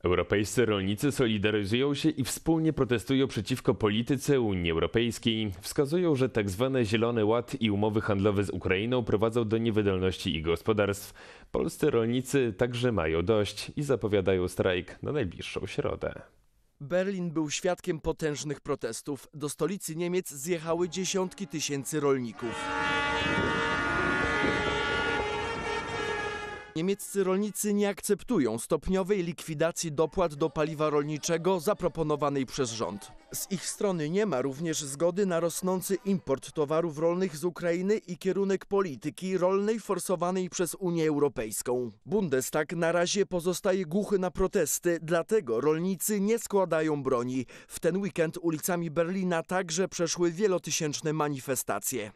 Europejscy rolnicy solidaryzują się i wspólnie protestują przeciwko polityce Unii Europejskiej. Wskazują, że tzw. Zielony Ład i umowy handlowe z Ukrainą prowadzą do niewydolności ich gospodarstw. Polscy rolnicy także mają dość i zapowiadają strajk na najbliższą środę. Berlin był świadkiem potężnych protestów. Do stolicy Niemiec zjechały dziesiątki tysięcy rolników. Niemieccy rolnicy nie akceptują stopniowej likwidacji dopłat do paliwa rolniczego zaproponowanej przez rząd. Z ich strony nie ma również zgody na rosnący import towarów rolnych z Ukrainy i kierunek polityki rolnej forsowanej przez Unię Europejską. Bundestag na razie pozostaje głuchy na protesty, dlatego rolnicy nie składają broni. W ten weekend ulicami Berlina także przeszły wielotysięczne manifestacje.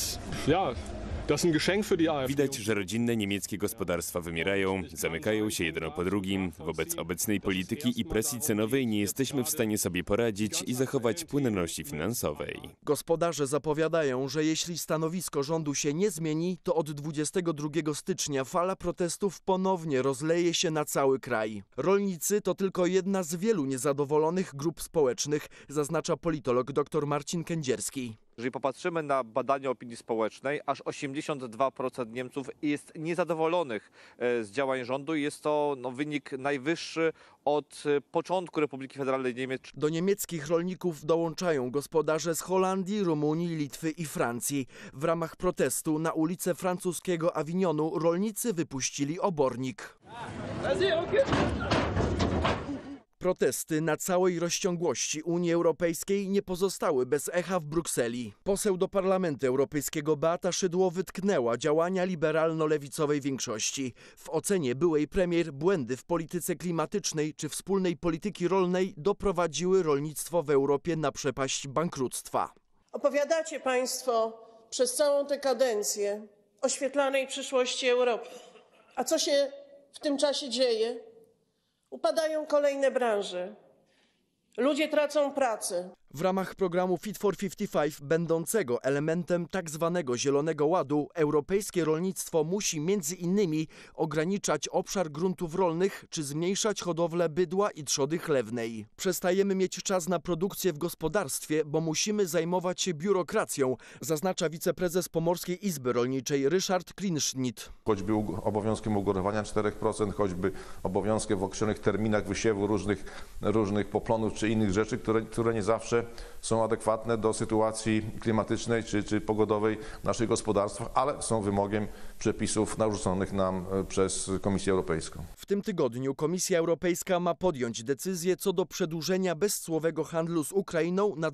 Widać, że rodzinne niemieckie gospodarstwa wymierają, zamykają się jedno po drugim. Wobec obecnej polityki i presji cenowej nie jesteśmy w stanie sobie poradzić i zachować płynności finansowej. Gospodarze zapowiadają, że jeśli stanowisko rządu się nie zmieni, to od 22 stycznia fala protestów ponownie rozleje się na cały kraj. Rolnicy to tylko jedna z wielu niezadowolonych grup społecznych, zaznacza politolog dr Marcin Kędzierski. Jeżeli popatrzymy na badania opinii społecznej, aż 82% Niemców jest niezadowolonych z działań rządu. Jest to wynik najwyższy od początku Republiki Federalnej Niemiec. Do niemieckich rolników dołączają gospodarze z Holandii, Rumunii, Litwy i Francji. W ramach protestu na ulicę francuskiego Avignonu rolnicy wypuścili obornik. Protesty na całej rozciągłości Unii Europejskiej nie pozostały bez echa w Brukseli. Poseł do Parlamentu Europejskiego Beata Szydło wytknęła działania liberalno-lewicowej większości. W ocenie byłej premier błędy w polityce klimatycznej czy wspólnej polityki rolnej doprowadziły rolnictwo w Europie na przepaść bankructwa. Opowiadacie państwo przez całą tę kadencję o świetlanej przyszłości Europy. A co się w tym czasie dzieje? Upadają kolejne branże. Ludzie tracą pracę. W ramach programu Fit for 55, będącego elementem tak zwanego Zielonego Ładu, europejskie rolnictwo musi między innymi ograniczać obszar gruntów rolnych czy zmniejszać hodowlę bydła i trzody chlewnej. Przestajemy mieć czas na produkcję w gospodarstwie, bo musimy zajmować się biurokracją, zaznacza wiceprezes Pomorskiej Izby Rolniczej Ryszard Klinschnitt. Choćby obowiązkiem ugorowania 4%, choćby obowiązkiem w określonych terminach wysiewu różnych poplonów czy innych rzeczy, które nie zawsze są adekwatne do sytuacji klimatycznej czy pogodowej w naszych gospodarstwach, ale są wymogiem przepisów narzuconych nam przez Komisję Europejską. W tym tygodniu Komisja Europejska ma podjąć decyzję co do przedłużenia bezcłowego handlu z Ukrainą na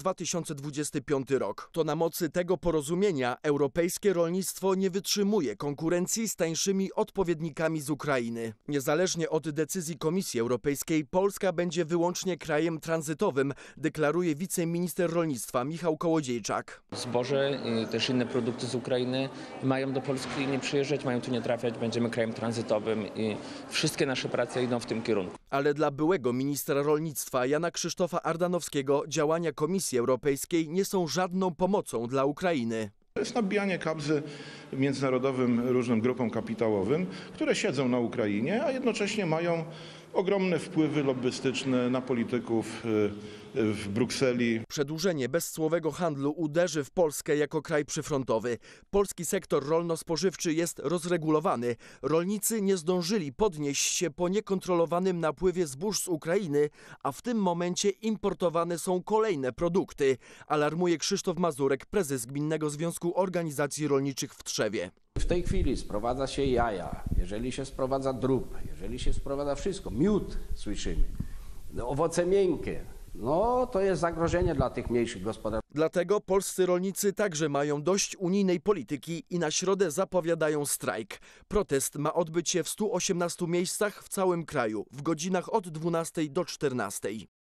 2025 rok. To na mocy tego porozumienia europejskie rolnictwo nie wytrzymuje konkurencji z tańszymi odpowiednikami z Ukrainy. Niezależnie od decyzji Komisji Europejskiej, Polska będzie wyłącznie krajem tranzytowym, deklaruje wiceminister rolnictwa Michał Kołodziejczak. Zboże, też inne produkty z Ukrainy mają do Polski nie przyjeżdżać, mają tu nie trafiać, będziemy krajem tranzytowym i wszystkie nasze prace idą w tym kierunku. Ale dla byłego ministra rolnictwa Jana Krzysztofa Ardanowskiego działania Komisji Europejskiej nie są żadną pomocą dla Ukrainy. To jest nabijanie kabzy międzynarodowym różnym grupom kapitałowym, które siedzą na Ukrainie, a jednocześnie mają ogromne wpływy lobbystyczne na polityków w Brukseli. Przedłużenie bezcłowego handlu uderzy w Polskę jako kraj przyfrontowy. Polski sektor rolno-spożywczy jest rozregulowany. Rolnicy nie zdążyli podnieść się po niekontrolowanym napływie zbóż z Ukrainy, a w tym momencie importowane są kolejne produkty, alarmuje Krzysztof Mazurek, prezes Gminnego Związku Organizacji Rolniczych w Trzewie. W tej chwili sprowadza się jaja, jeżeli się sprowadza drób, jeżeli się sprowadza wszystko, miód słyszymy, owoce miękkie, to jest zagrożenie dla tych mniejszych gospodarstw. Dlatego polscy rolnicy także mają dość unijnej polityki i na środę zapowiadają strajk. Protest ma odbyć się w 118 miejscach w całym kraju w godzinach od 12 do 14.